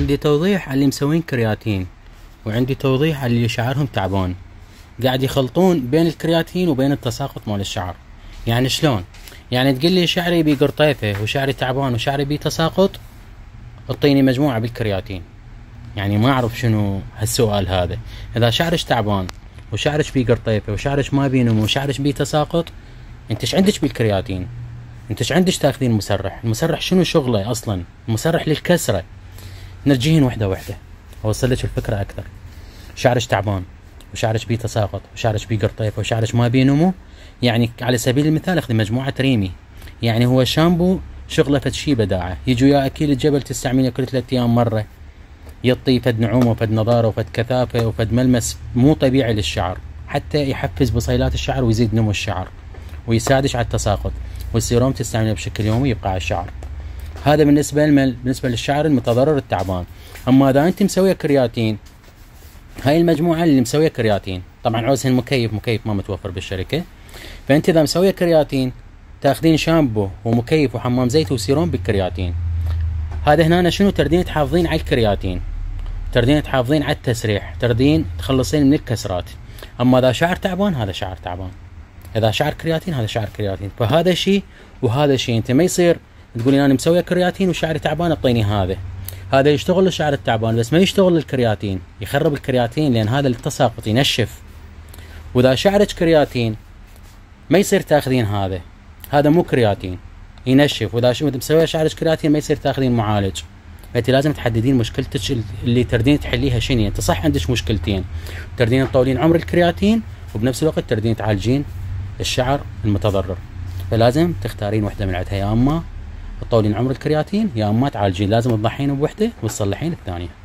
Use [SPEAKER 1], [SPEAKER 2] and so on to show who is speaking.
[SPEAKER 1] عندي توضيح على اللي مسوين كرياتين، وعندي توضيح على اللي شعرهم تعبان. قاعد يخلطون بين الكرياتين وبين التساقط مال الشعر. يعني شلون؟ يعني تقول لي شعري بي قرطيفه وشعري تعبان وشعري بي تساقط، اعطيني مجموعه بالكرياتين. يعني ما اعرف شنو هالسؤال هذا. اذا شعرش تعبان وشعرش بي قرطيفه وشعرش ما بي نمو وشعرش بي تساقط، انت ايش عندك بالكرياتين؟ انت ايش عندك تاخذين مسرح؟ المسرح شنو شغله اصلا؟ المسرح للكسره. نرجيهن وحده وحده اوصل لك الفكره اكثر. شعرش تعبان وشعرش بيه تساقط وشعرش بيه قرطيفه وشعرش ما بيه نمو، يعني على سبيل المثال اخذي مجموعه ريمي. يعني هو شامبو شغله فد شي بداعه، يجي ويا اكيل الجبل تستعمله كل 3 ايام مره، يعطي فد نعومه وفد نضاره وفد كثافه وفد ملمس مو طبيعي للشعر، حتى يحفز بصيلات الشعر ويزيد نمو الشعر ويساعدش على التساقط. والسيروم تستعمله بشكل يومي يبقى على الشعر. هذا بالنسبه للشعر المتضرر التعبان. اما اذا انت مسويه كرياتين، هاي المجموعه اللي مسويه كرياتين طبعا عوزهن مكيف ما متوفر بالشركه. فانت اذا مسويه كرياتين تاخذين شامبو ومكيف وحمام زيت وسيروم بالكرياتين. هذا هنا شنو تردين تحافظين على الكرياتين، تردين تحافظين على التسريح، تردين تخلصين من الكسرات. اما اذا شعر تعبان هذا شعر تعبان، اذا شعر كرياتين هذا شعر كرياتين. فهذا شيء وهذا شيء. انت ما يصير تقولين انا مسويه كرياتين وشعري تعبان اعطيني هذا يشتغل للشعر التعبان بس ما يشتغل للكرياتين، يخرب الكرياتين لان هذا التساقط ينشف. واذا شعرك كرياتين ما يصير تاخذين هذا مو كرياتين ينشف. واذا مسويه شعرك كرياتين ما يصير تاخذين معالج. فانت لازم تحددين مشكلتك اللي تردين تحليها شنو. انت صح عندك مشكلتين، تردين تطولين عمر الكرياتين وبنفس الوقت تردين تعالجين الشعر المتضرر. فلازم تختارين وحده من عندها، يا اما تطولين عمر الكرياتين يا اما تعالجين. لازم تضحين بوحده وتصلحين الثانيه.